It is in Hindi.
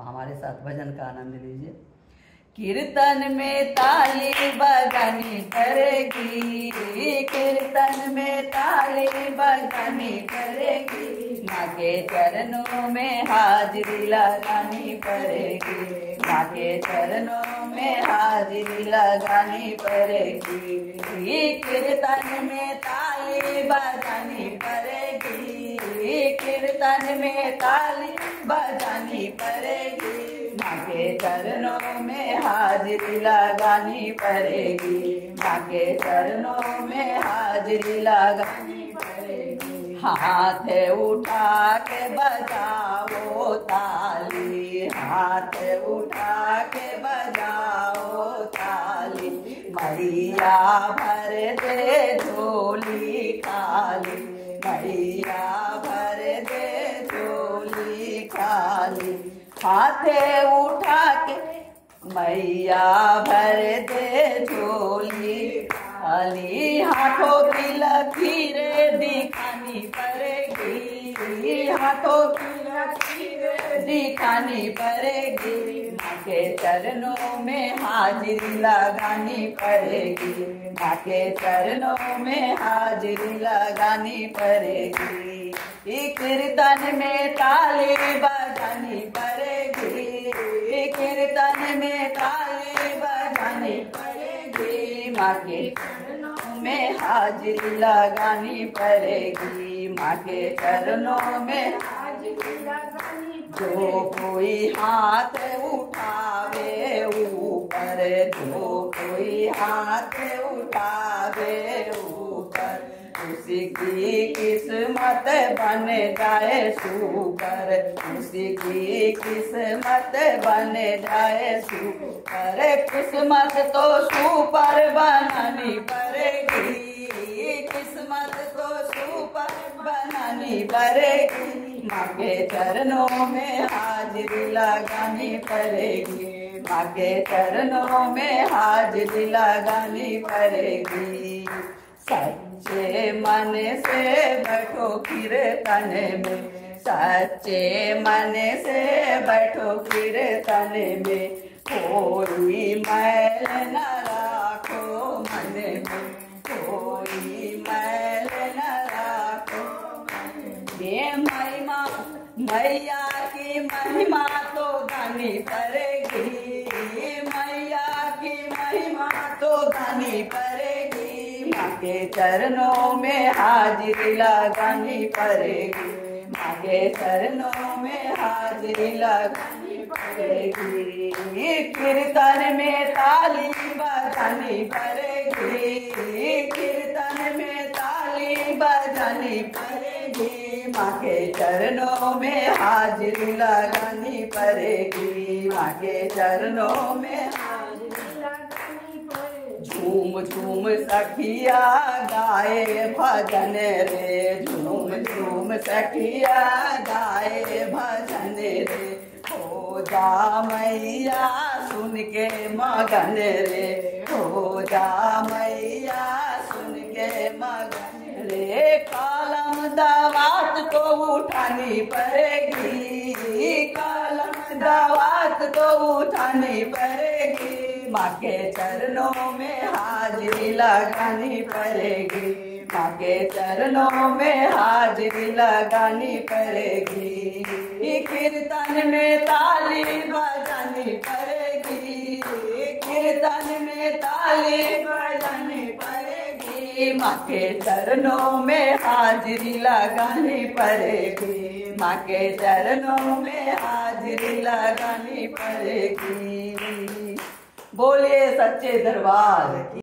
हमारे साथ भजन का आनंद लीजिए। कीर्तन में ताली बजानी पड़ेगी, कीर्तन में ताली बजानी पड़ेगी, माँ के चरणों में हाजिरी लगानी पड़ेगी, माँ के चरणों में हाजिरी लगानी पड़ेगी। कीर्तन में ताली बजानी पड़ेगी, कीर्तन में ताली बजानी पड़ेगी, माँ के चरणों में हाजिरी लगानी पड़ेगी, माँ के चरणों में हाजिरी लगानी पड़ेगी। हाथ उठा के बजाओ ताली, हाथ उठा के बजाओ ताली, मैया भर दे झोली खाली, मैया भर दे झोली खाली। हाथ उठा के मैया भर दे झोली खाली, हाथों की लकीरें दिखानी पड़ेगी, हाथों की लकीरें दिखानी पड़ेगी, माँ के चरणों में हाजिरी लगानी पड़ेगी, माँ के चरणों में हाजिरी लगानी पड़ेगी। कीर्तन में ताली बजानी पड़ेगी, कीर्तन में ताली बजानी पड़ेगी, माँ के चरणों में हाजिरी लगानी पड़ेगी, माँ के चरणों में हाजिरी लगानी। जो कोई हाथ उठावे ऊपर, जो कोई हाथ उठावे ऊपर, उसी की किस्मत बन जाए सुपर, उसी की किस्मत बन जाए सुपर। किस्मत तो सुपर बनानी पड़ेगी, किस्मत तो सुपर बनानी पड़ेगी, माँ के चरणों में हाजिरी लगानी पड़ेगी, माँ के चरणों में हाजिरी लगानी पड़ेगी। सच्चे मन से बैठो कीर्तन में, सच्चे मन से बैठो कीर्तन में, कोई मैल न राखो मन में, कोई मैल न राखो मन में। ये महिमा मैया की महिमा तो गानी पड़ेगी, मैया की महिमा तो गानी पड़ेगी, माँ के चरणों में हाजिरी लगानी पड़ेगी, माँ के चरणों में हाजिरी लगानी पड़ेगी। कीर्तन में ताली बजानी पड़ेगी, कीर्तन में ताली बजानी पड़ेगी, माँ के चरणों में हाजिरी लगानी पड़ेगी, माँ के चरणों में हाजिरी लगानी पड़ेगी। झूम झूम सखिया गाए भजन रे, झूम झूम सखिया गाए भजन रे, हो जा मैया सुन के मगन रे, हो जा मैया सुन के मगन रे। कलम दवात तो उठानी पड़ेगी, कलम दवात तो उठानी पड़ेगी, माँ के चरणों में हाजिरी लगानी पड़ेगी, माँ के चरणों में हाजिरी लगानी पड़ेगी। कीर्तन में ताली बजानी पड़ेगी, कीर्तन में ताली बजानी पड़ेगी, माँ के चरणों में हाजिरी लगानी पड़ेगी, माँ के चरणों में हाजिरी लगानी पड़ेगी। बोलिए सच्चे दरबार की।